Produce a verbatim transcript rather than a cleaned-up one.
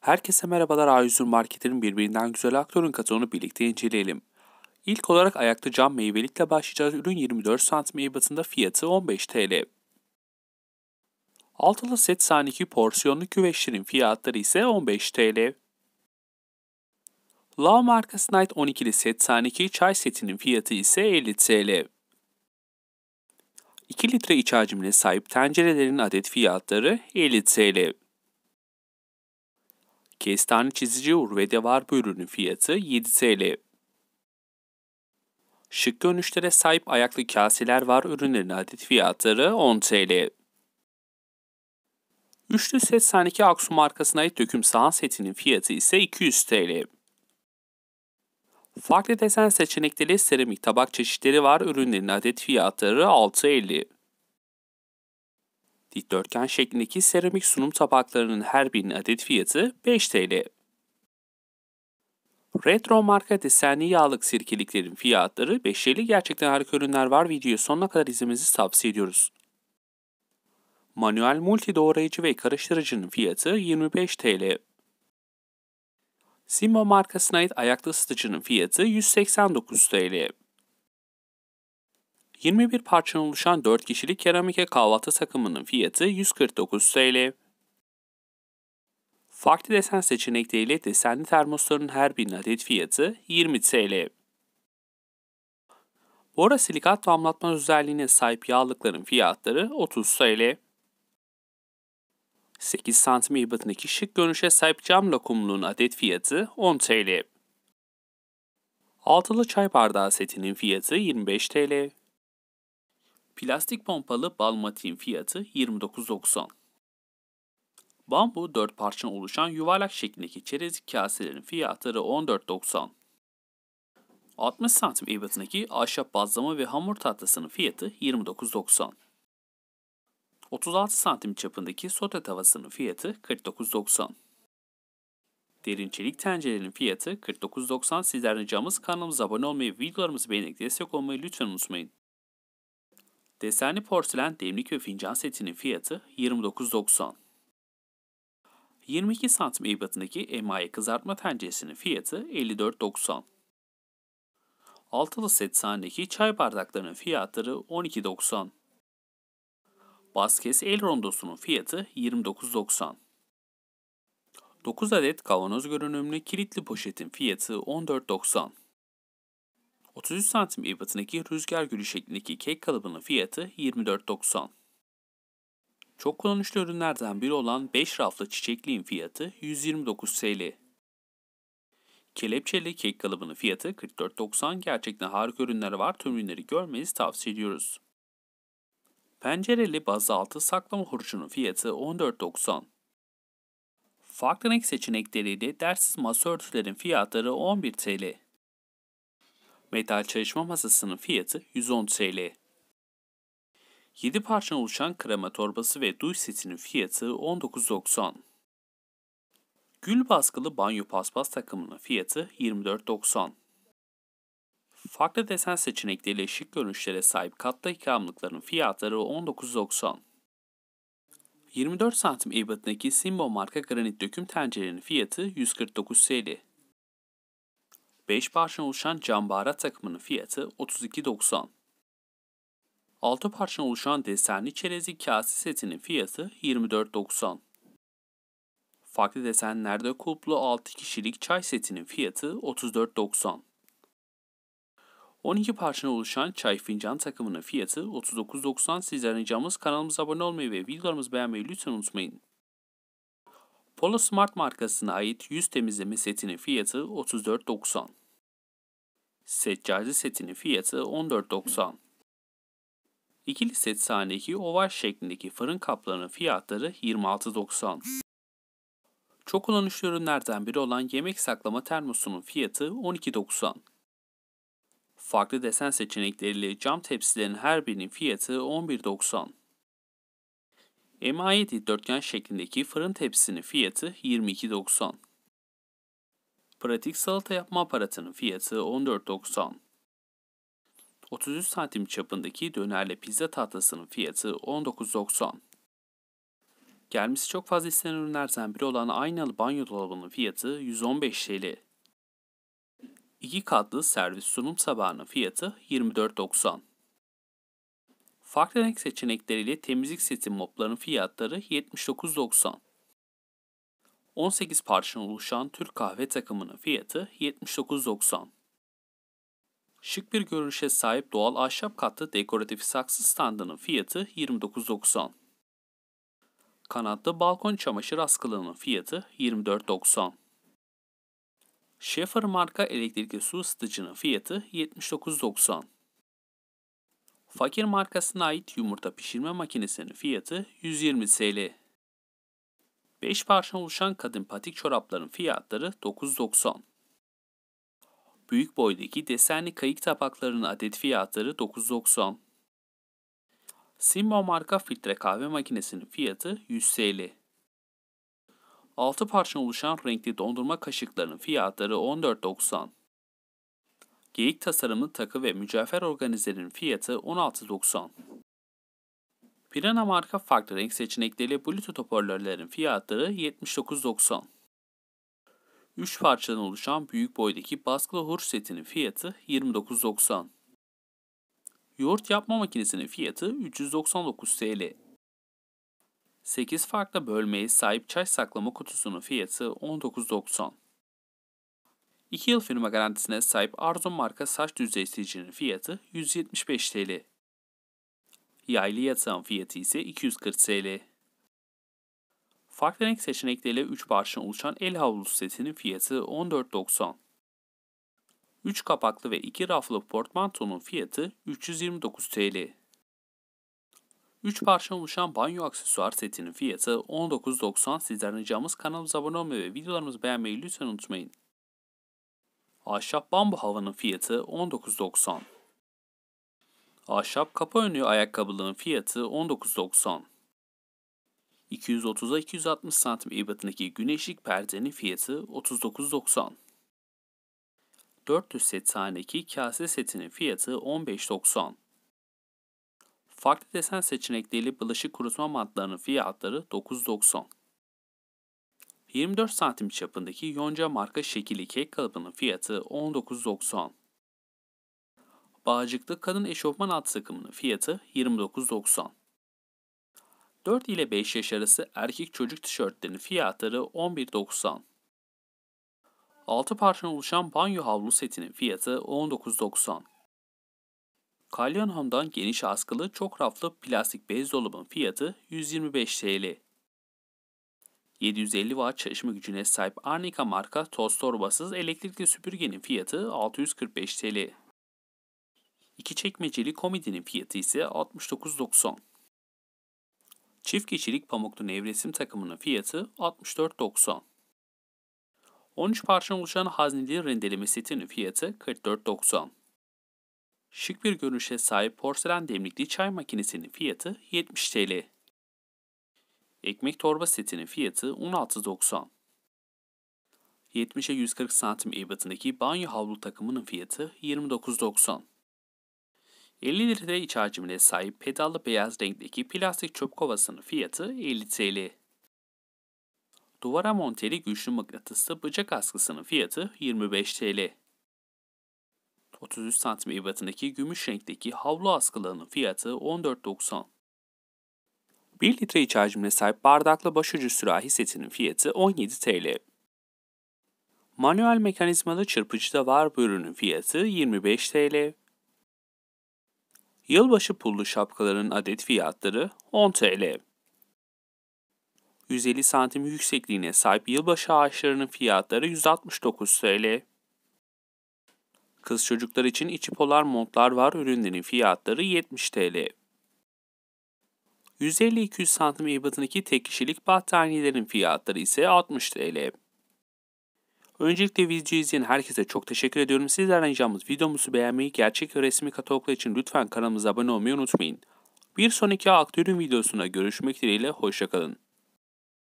Herkese merhabalar. A yüz Market'in birbirinden güzel aktörün kataloğunu birlikte inceleyelim. İlk olarak ayakta cam meyvelikle başlayacağız. Ürün yirmi dört santim ebatında, fiyatı on beş TL. Altılı set sahne iki porsiyonlu küveçlerin fiyatları ise on beş TL. Love markasına ait on ikili set sahne iki çay setinin fiyatı ise elli TL. iki litre iç hacmine sahip tencerelerin adet fiyatları elli TL. Kestane çizici urvede var bu ürünün fiyatı yedi TL. Şık görünüşlere sahip ayaklı kaseler var, ürünlerin adet fiyatları on TL. Üçlü set sahne iki Aksu markasına ait döküm sahan setinin fiyatı ise iki yüz TL. Farklı desen seçenekleri seramik tabak çeşitleri var, ürünlerin adet fiyatları altı elli. Dikdörtgen şeklindeki seramik sunum tabaklarının her birinin adet fiyatı beş TL. Retro marka desenli yağlık sirkeliklerin fiyatları beş elli. Gerçekten harika ürünler var. Videoyu sonuna kadar izlemenizi tavsiye ediyoruz. Manuel multi doğrayıcı ve karıştırıcının fiyatı yirmi beş TL. Simbo markasına ait ayaklı ısıtıcının fiyatı yüz seksen dokuz TL. yirmi bir parçadan oluşan dört kişilik keramike kahvaltı takımının fiyatı yüz kırk dokuz TL. Farklı desen seçenekleriyle desenli termosların her birinin adet fiyatı yirmi TL. Borosilikat damlatma özelliğine sahip yağlıkların fiyatları otuz TL. sekiz santim ebatındaki şık görünüşe sahip cam lokumluğun adet fiyatı on TL. Altılı çay bardağı setinin fiyatı yirmi beş TL. Plastik pompalı balmatin fiyatı yirmi dokuz doksan. Bambu dört parçadan oluşan yuvarlak şeklindeki çerezlik kaselerin fiyatları on dört doksan. altmış santim ebatındaki ahşap bazlama ve hamur tahtasının fiyatı yirmi dokuz doksan. otuz altı santim çapındaki sote tavasının fiyatı kırk dokuz doksan. Derin çelik tencerenin fiyatı kırk dokuz doksan. Sizlerden ricamız kanalımıza abone olmayı, videolarımızı beğenerek destek olmayı lütfen unutmayın. Desenli porselen demlik ve fincan setinin fiyatı yirmi dokuz doksan. yirmi iki santim ebatındaki emaye kızartma tenceresinin fiyatı elli dört doksan. Altılı set sahnedeki çay bardaklarının fiyatları on iki doksan. Baskes el rondosunun fiyatı yirmi dokuz doksan. dokuz adet kavanoz görünümlü kilitli poşetin fiyatı on dört doksan. otuz üç santim ebatındaki rüzgar gülü şeklindeki kek kalıbının fiyatı yirmi dört doksan. Çok kullanışlı ürünlerden biri olan beş raflı çiçekliğin fiyatı yüz yirmi dokuz TL. Kelepçeli kek kalıbının fiyatı kırk dört doksan. Gerçekten harika ürünler var. Tüm ürünleri görmenizi tavsiye ediyoruz. Pencereli bazaltı saklama hurcunun fiyatı on dört doksan. Farklı renk seçenekleriyle dersiz masa örtülerin fiyatları on bir TL. Metal çalışma masasının fiyatı yüz on TL. yedi parçadan oluşan krema torbası ve duş setinin fiyatı on dokuz doksan. Gül baskılı banyo paspas takımının fiyatı yirmi dört doksan. Farklı desen seçenekleriyle şık görünüşlere sahip katlı ikramlıkların fiyatları on dokuz doksan. yirmi dört santim ebatındaki Simbo marka granit döküm tencerenin fiyatı yüz kırk dokuz TL. beş parçadan oluşan cam baharat takımının fiyatı otuz iki doksan. altı parçadan oluşan desenli çerezlik kase setinin fiyatı yirmi dört doksan. Farklı desenlerde kulplu altı kişilik çay setinin fiyatı otuz dört doksan. on iki parçadan oluşan çay fincan takımının fiyatı otuz dokuz doksan. Sizlerden ricamız kanalımıza abone olmayı ve videolarımızı beğenmeyi lütfen unutmayın. Polo Smart markasına ait yüz temizleme setinin fiyatı otuz dört doksan. Seccade setinin fiyatı on dört doksan. İkili set sahnedeki oval şeklindeki fırın kaplarının fiyatları yirmi altı doksan. Çok kullanışlı ürünlerden biri olan yemek saklama termosunun fiyatı on iki doksan. Farklı desen seçenekleriyle cam tepsilerin her birinin fiyatı on bir doksan. Emaye dikdörtgen şeklindeki fırın tepsisinin fiyatı yirmi iki doksan. Pratik salata yapma aparatının fiyatı on dört doksan. otuz üç santim çapındaki dönerli pizza tahtasının fiyatı on dokuz doksan. Gelmesi çok fazla istenen ürünlerden biri olan aynalı banyo dolabının fiyatı yüz on beş TL. İki katlı servis sunum tabağının fiyatı yirmi dört doksan. Farklı renk seçenekleriyle temizlik seti mopların fiyatları yetmiş dokuz doksan. on sekiz parçadan oluşan Türk kahve takımının fiyatı yetmiş dokuz doksan. Şık bir görünüşe sahip doğal ahşap katlı dekoratif saksı standının fiyatı yirmi dokuz doksan. Kanatlı balkon çamaşır askılığının fiyatı yirmi dört doksan. Schaefer marka elektrikli su ısıtıcının fiyatı yetmiş dokuz doksan. Fakir markasına ait yumurta pişirme makinesinin fiyatı yüz yirmi TL. beş parça oluşan kadın patik çorapların fiyatları dokuz doksan. Büyük boydaki desenli kayık tabaklarının adet fiyatları dokuz doksan. Simbo marka filtre kahve makinesinin fiyatı yüz TL. altı parça oluşan renkli dondurma kaşıklarının fiyatları on dört doksan. Geyik tasarımlı takı ve mücevher organizerin fiyatı on altı doksan. Pirana marka farklı renk seçenekleriyle Bluetooth hoparlörlerin fiyatları yetmiş dokuz doksan. üç parçadan oluşan büyük boydaki baskılı hurç setinin fiyatı yirmi dokuz doksan. Yoğurt yapma makinesinin fiyatı üç yüz doksan dokuz TL. sekiz farklı bölmeye sahip çay saklama kutusunun fiyatı on dokuz doksan. iki yıl firma garantisine sahip Arzum marka saç düzleştiricinin fiyatı yüz yetmiş beş TL. Yaylı yatağın fiyatı ise iki yüz kırk TL. Farklı renk seçenekleriyle üç parçadan oluşan el havlusu setinin fiyatı on dört doksan. üç kapaklı ve iki raflı portmantonun fiyatı üç yüz yirmi dokuz TL. üç parçadan oluşan banyo aksesuar setinin fiyatı on dokuz doksan. Sizlerden ricamız kanalımıza abone olmayı ve videolarımızı beğenmeyi lütfen unutmayın. Ahşap bambu havanın fiyatı on dokuz doksan. Ahşap kapı önlüğü ayakkabılığın fiyatı on dokuz doksan. iki yüz otuza iki yüz altmış santim ebatındaki güneşlik perdenin fiyatı otuz dokuz doksan. dört yüz set taneki kase setinin fiyatı on beş doksan. Farklı desen seçenekleriyle bulaşık kurutma mantlarının fiyatları dokuz doksan. yirmi dört santim çapındaki Yonca marka şekilli kek kalıbının fiyatı on dokuz doksan. Bağcıklı kadın eşofman alt takımının fiyatı yirmi dokuz doksan. dört ile beş yaş arası erkek çocuk tişörtlerinin fiyatları on bir doksan. altı parçadan oluşan banyo havlu setinin fiyatı on dokuz doksan. Kalyon Home'dan geniş askılı çok raflı plastik bez dolabın fiyatı yüz yirmi beş TL. yedi yüz elli watt çalışma gücüne sahip Arnica marka toz torbasız elektrikli süpürgenin fiyatı altı yüz kırk beş TL. iki çekmeceli komodinin fiyatı ise altmış dokuz doksan. Çift kişilik pamuklu nevresim takımının fiyatı altmış dört doksan. on üç parçadan oluşan hazneli rendeleme setinin fiyatı kırk dört doksan. Şık bir görünüşe sahip porselen demlikli çay makinesinin fiyatı yetmiş TL. Ekmek torba setinin fiyatı on altı doksan. yetmişe yüz kırk santim ebatındaki banyo havlu takımının fiyatı yirmi dokuz doksan. elli litre iç hacmine sahip pedallı beyaz renkteki plastik çöp kovasının fiyatı elli TL. Duvara monteli güçlü mıknatıslı bıçak askısının fiyatı yirmi beş TL. otuz üç santim ebatındaki gümüş renkteki havlu askılığının fiyatı on dört doksan. bir litre iç hacmine sahip bardaklı başucu sürahi setinin fiyatı on yedi TL. Manuel mekanizmalı çırpıcıda var bu ürünün fiyatı yirmi beş TL. Yılbaşı pullu şapkaların adet fiyatları on TL. yüz elli santim yüksekliğine sahip yılbaşı ağaçlarının fiyatları yüz altmış dokuz TL. Kız çocuklar için içi polar montlar var ürünlerin fiyatları yetmiş TL. yüz elli iki yüz santim ebatındaki tek kişilik battaniyelerin fiyatları ise altmış TL. Öncelikle videoyu izleyen herkese çok teşekkür ediyorum. Sizlerden ricamız videomuzu beğenmeyi, gerçek ve resmi kataloglar için lütfen kanalımıza abone olmayı unutmayın. Bir sonraki aktüel ürün videosunda görüşmek dileğiyle, hoşçakalın.